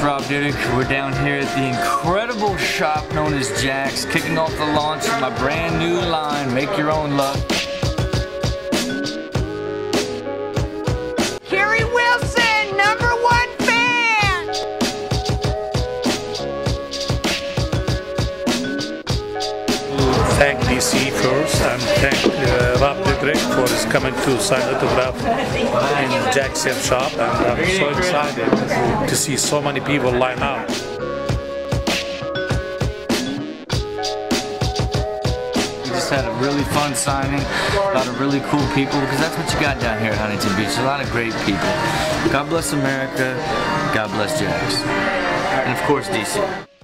Rob Dyrdek. We're down here at the incredible shop known as Jaxx, kicking off the launch of my brand new line, Make Your Own Luck. Carrie Wilson, #1 fan! Thank DC first and thank Rob Dyrdek for his coming to sign autograph in Jaxx shop, and I'm so excited to see so many people line up. We just had a really fun signing, a lot of really cool people, because that's what you got down here at Huntington Beach, a lot of great people. God bless America, God bless Jaxx, and of course DC.